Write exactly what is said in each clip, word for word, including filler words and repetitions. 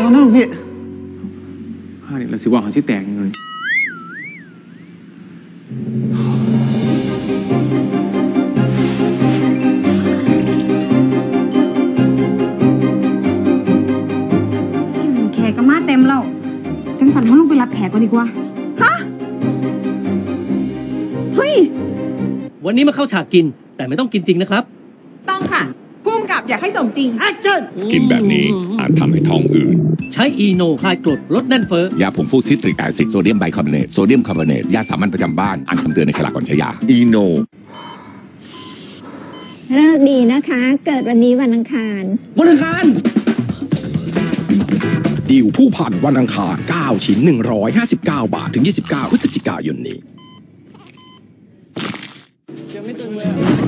เอาหน้าพี่ข้าเนี่ยเราสิว่าเขาชื่อแตกยังไงแขกก็มาเต็มแล้วจังสันเขาลงไปรับแขกก่อนดีกว่าฮะเฮ้ยวันนี้มาเข้าฉากกินแต่ไม่ต้องกินจริงนะครับต้องค่ะพุ่มกับอยากให้สมจริงแอคชั่นกินแบบนี้อาจทำให้ท้องอืดใช้อีโนคลายกรดลดแน่นเฟ้อยาผงฟูซิตริกแอซิดโซเดียมไบคาร์บอเนตโซเดียมคาร์บอเนตยาสามัญประจำบ้านอ่านคำเตือนในฉลากก่อนใช้ยาอีโนเลิกดีนะคะเกิดวันนี้วันอังคารวันอังคารดิวผู้พันวันอังคารเก้าชิ้นหนึ่งร้อยห้าสิบเก้าบาทถึงยี่สิบเก้าพฤศจิกายนนี้ยังไม่ตึงเลย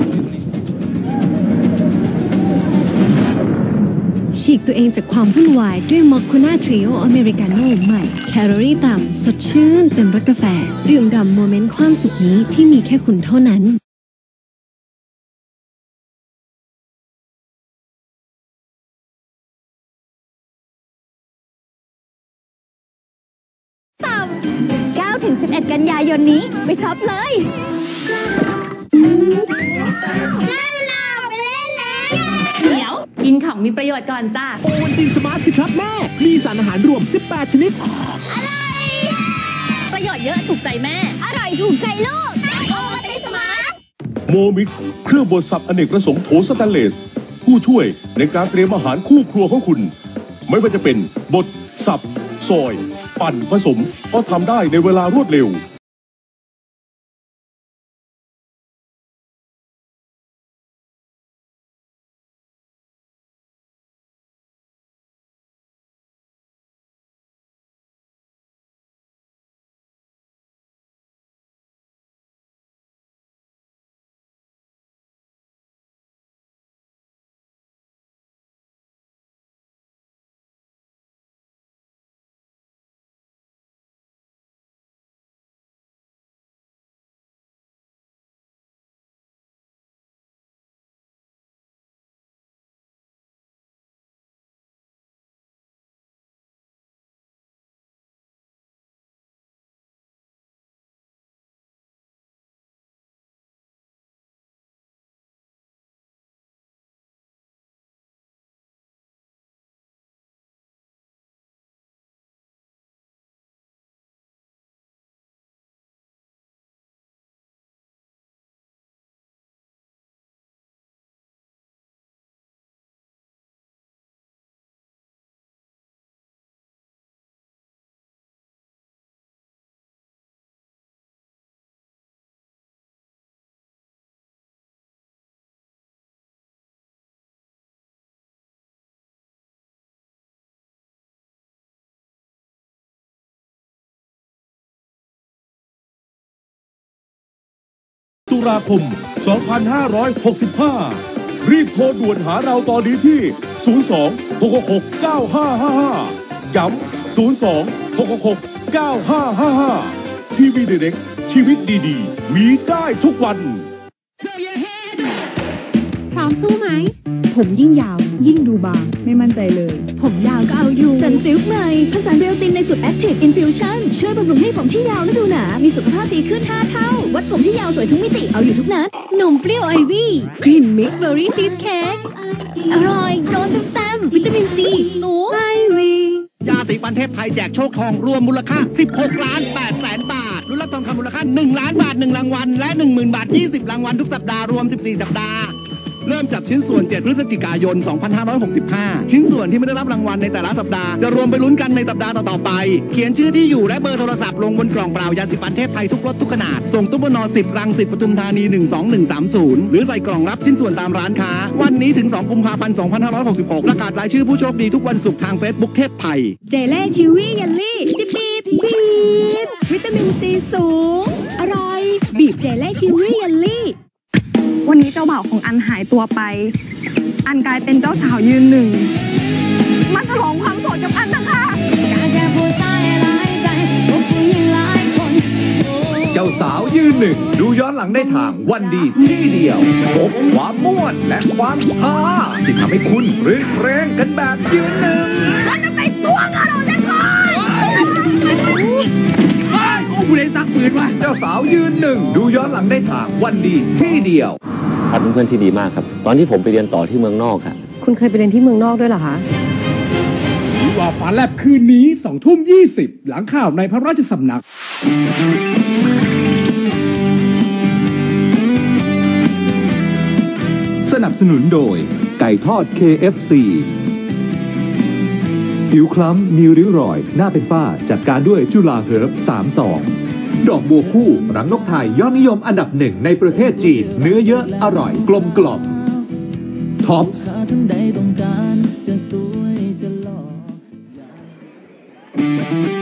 ฉีกตัวเองจากความวุ่นวายด้วยมอคคูน่าทริโออเมริกาโน่ใหม่แคลอรี่ต่ำสดชื่นเต็มรสกาแฟดื่มด่ำโมเมนต์ความสุขนี้ที่มีแค่คุณเท่านั้นเก้าถึงสิบเอ็ดกันยายนนี้ไปช็อปเลยเดี๋ยวกินของมีประโยชน์ก่อนจ้าโอวัลตินสมาร์ทสิครับแม่มีสารอาหารรวมสิบแปดชนิดประโยชน์เยอะถูกใจแม่อร่อยถูกใจลูกโอวัลตินสมาร์ทโมมิกซ์เครื่องบดสับอเนกประสงค์โถสแตนเลสผู้ช่วยในการเตรียมอาหารคู่ครัวของคุณไม่ว่าจะเป็นบดสับซอยปั่นผสมก็ทำได้ในเวลารวดเร็วตุลาคม สองพันห้าร้อยหกสิบห้า รีบโทรด่วนหาเราตอนนี้ที่ ศูนย์ สอง หก หก หก เก้า ห้า ห้า ห้า ย้ำ ศูนย์ สอง หก หก หก เก้า ห้า ห้า ห้า ทีวี Direct ชีวิตดีๆมีได้ทุกวันพร้อมสู้ไหมผมยิ่งยาวยิ่งดูบางไม่มั่นใจเลยผมยาวก็เอาอยู่สันซิลค์ใหม่ผสานเบลตินในสูตร Active Infusion ช่วยบำรุงให้ผมที่ยาวและดูหนามีสุขภาพดีขึ้นห้าเท่าวัดผมที่ยาวสวยทุกมิติเอาอยู่ทุกนัดนมเปรี้ยวไอวี่กลิ่นมิกซ์เบอร์รี่ชีสเค้กอร่อยโดนเต็มๆวิตามินซีสูงไอวี่ยาสีฟันเทพไทยแจกโชคทองรวมมูลค่าสิบหกล้านแปดแสนบาทรุ่นรับทองคำมูลค่าหนึ่งล้านบาทหนึ่งรางวัลและ หนึ่งหมื่น บาทยี่สิบรางวัลทุกสัปดาห์รวมสิบสี่สัปดาห์เริ่มจับชิ้นส่วนเจ็ดพฤศจิกายนสองพันห้าร้อยหกสิบห้าชิ้นส่วนที่ไม่ได้รับรางวัลในแต่ละสัปดาห์จะรวมไปลุ้นกันในสัปดาห์ต่อๆไปเขียนชื่อที่อยู่และเบอร์โทรศัพท์ลงบนกล่องเปล่ายาสีฟันเทพไทยทุกรสทุกขนาดส่งตู้ปนสิบรังสิตปทุมธานีหนึ่งสองหนึ่งสามศูนย์หรือใส่กล่องรับชิ้นส่วนตามร้านค้าวันนี้ถึงสองกุมภาพันธ์สองพันห้าร้อยหกสิบหกประกาศรายชื่อผู้โชคดีทุกวันศุกร์ทาง Facebook เทพไทยเจเล่ชิวี่เยลลี่จิบบีบบีบวิตามินซีสูงอร่อยบีบเจเล่ชิวี่เยลลี่วันนี้เจ้าบ่าวของอันหายตัวไปอันกลายเป็นเจ้าสาวยืนหนึ่งมาฉลองความโสดกับอันนะคะเจ้าสาวยืนหนึ่งดูย้อนหลังได้ทางวันดีที่เดียวพบความม่วนและความฮาที่ทำให้คุณเรียนเพลงกันแบบยืนหนึ่งเราจะไปตัวสาวยืนหนึ่งดูย้อนหลังได้ทางวันดีที่เดียวครับเป็นเพื่อนที่ดีมากครับตอนที่ผมไปเรียนต่อที่เมืองนอกครับคุณเคยไปเรียนที่เมืองนอกด้วยเหรอคะวิวาฟ้าแลบคืนนี้สองทุ่มยี่สิบหลังข่าวในพระราชสำนักสนับสนุนโดยไก่ทอด เค เอฟ ซี ผิวคล้ำมีริ้วรอยหน้าเป็นฝ้าจัดการด้วยจุฬาเฮิร์บสามสองดอกบัวคู่รังนกไทยยอดนิยมอันดับหนึ่งในประเทศจีนเนื้อเยอะอร่อยกลมกล่อมท็อปส์